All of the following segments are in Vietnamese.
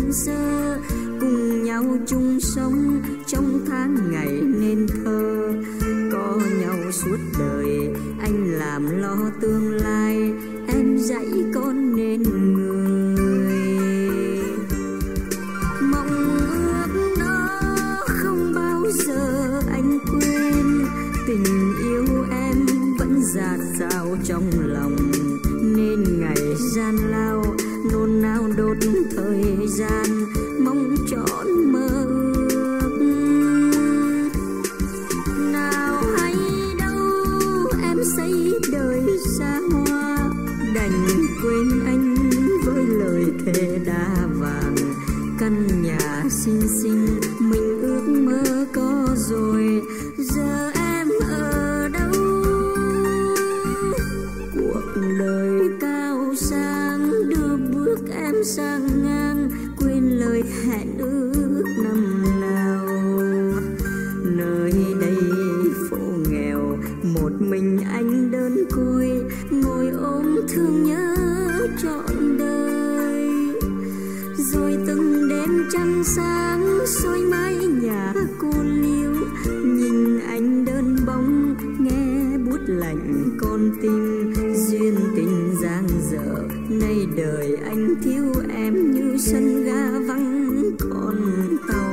đơn sơ, cùng nhau chung sống trong tháng ngày nên thơ. Có nhau suốt đời, anh làm lo tương lai, em dạy con nên người. Mong ước đó không bao giờ anh quên, tình yêu em vẫn dạt dào trong lòng, nên ngày gian lao nôn nao đốt thời gian, mong trọn mơ ước. Nào hay đâu em xây đời xa hoa, đành quên anh với lời thề đá vàng. Căn nhà xinh xinh mình ước mơ có rồi, giờ em ở đâu? Cuộc đời cao sang đưa bước em sang ngang, quên lời hẹn ước năm nào. Nơi đây phố nghèo, một mình anh đơn côi, ngồi ôm thương nhớ trọn đời. Rồi từng đêm trăng sáng soi mái nhà cô liêu, nhìn anh đơn bóng nghe bút lạnh con tim. Duyên tình giang dở, nay đời anh thiếu em như sân ga vắng con tàu.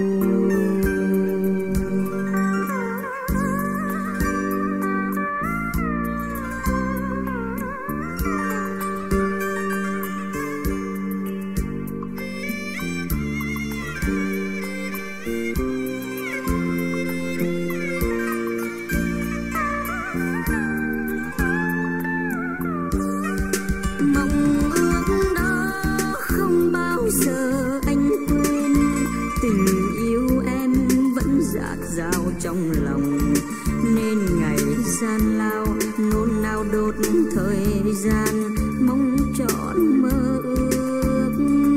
Trong lòng nên ngày gian lao nôn nao đốt thời gian, mong trọn mơ ước.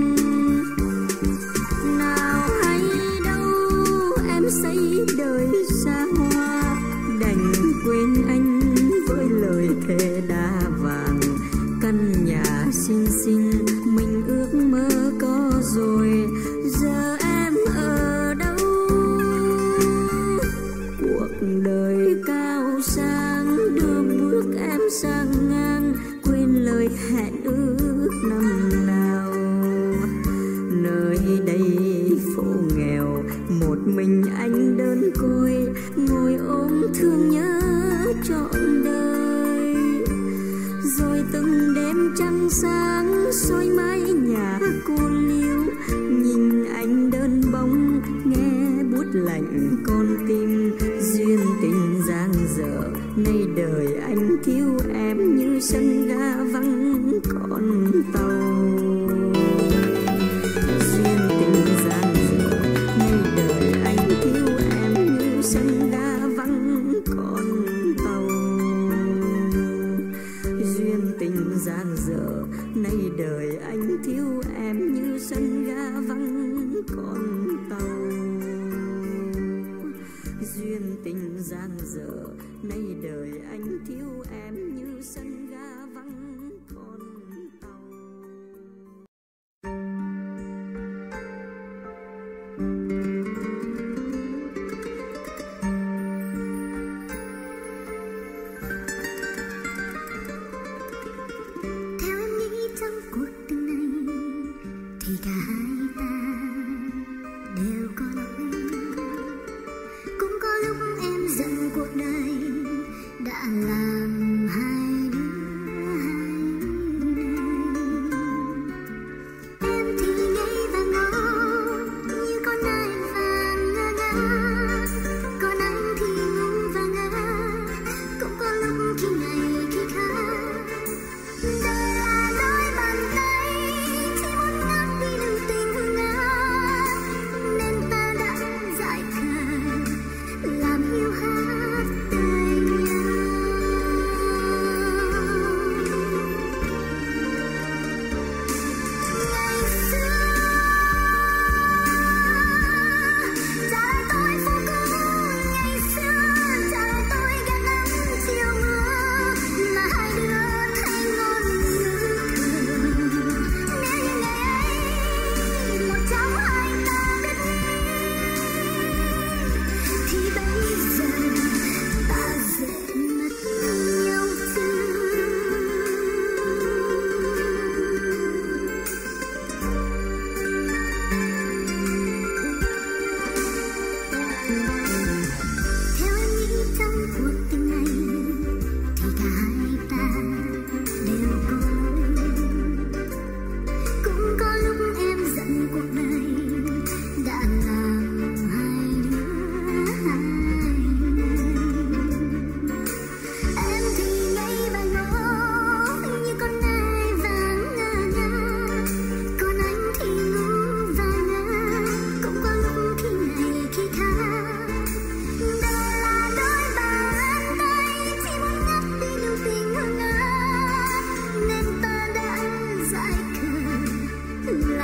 Nào hay đâu em xây đời xa hoa, đành quên anh với lời thề đá vàng. Căn nhà xinh xinh mình ước mơ có rồi, giờ em ở đâu? Đời cao sang đưa bước em sang ngang, quên lời hẹn ước năm nào. Nơi đây phố nghèo, một mình anh đơn côi, ngồi ôm thương nhớ trọn đời. Rồi từng đêm trăng sáng soi mái nhà cô liêu, nhìn anh đơn bóng nghe bút lạnh con tim. Duyên tình giang dở, nay đời anh thiếu em như sân ga vắng con tàu. Duyên tình giang dở, nay đời anh thiếu em như sân ga vắng con tàu. Duyên tình giang dở, nay đời anh thiếu em như sân ga vắng con tàu. Duyên tình giang dở, nay đời anh thiếu em như sân ga vắng con tàu. Theo em nghĩ trong cuộc tình này thì cả hai ta đều có lỗi. Cũng có lúc em giận cuộc đời đã làm hai đứa em thì ngây và ngó như con nai vàng ngơ ngác, còn anh thì ngu và ngơ. Cũng có lúc khi này khi khác, đời là đôi bàn tay chỉ muốn ngắt đi lưu tình.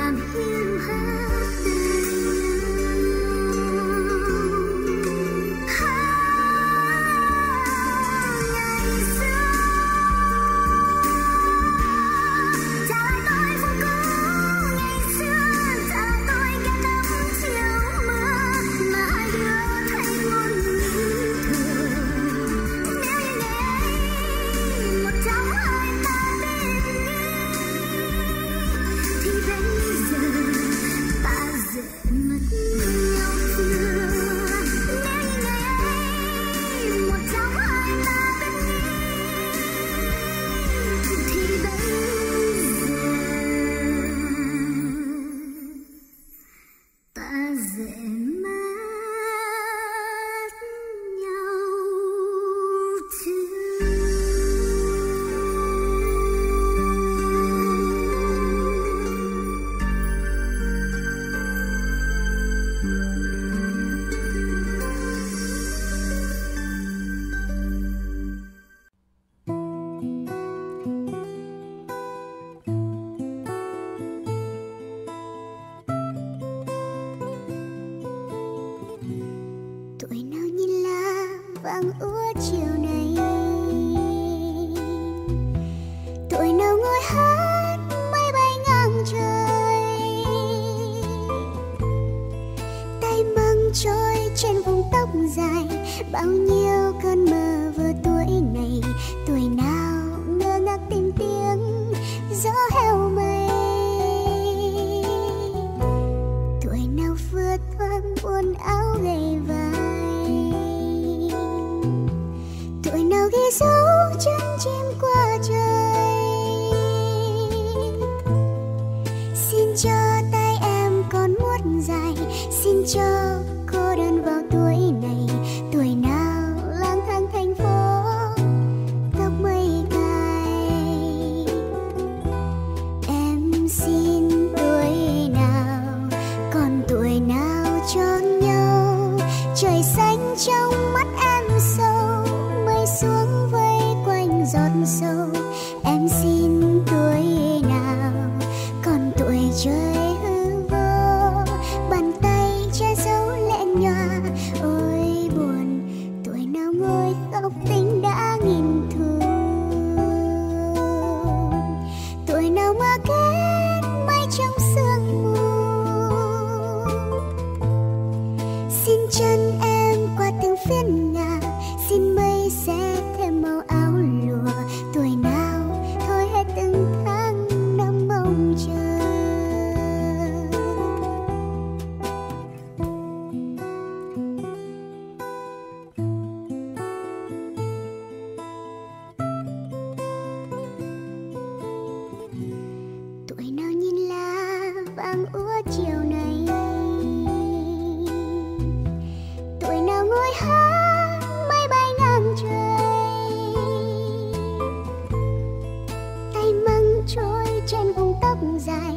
vàng úa chiều nay, tuổi nào ngồi hát mây bay ngang trời, tay mang trôi trên vùng tóc dài bao nhiêu cơn mơ vừa tuổi này. Tuổi nào ngơ ngác tìm tiếng gió heo mây, tuổi nào vừa thoáng buồn áo gầy vai, tuổi nào ghi dấu chân chim qua trời. Xin cho tay em còn muốt dài, xin cho cô đơn vào tuổi này. Tuổi nào lang thang thành phố tóc mây cài, em xin tuổi nào còn tuổi nào cho nhau. Trời xanh trong mắt em sâu, mây xuống vây quanh giọt sâu. Em xin tuổi nào còn tuổi trời hư vô, bàn tay che giấu lệ nhòa. Ôi buồn, tuổi nào ngồi khóc tình đã nghìn thu, tuổi nào mơ kết mây trong sương mù. Xin chân em qua từng phiên ngả, xin mây sẽ thêm màu áo lụa. Tuổi nào thôi hết từng tháng năm mong chờ. Tuổi nào nhìn lá vàng úa chiều nay, tuổi nào ngồi hát mây bay ngang trời, tay mang trôi trên vùng tóc dài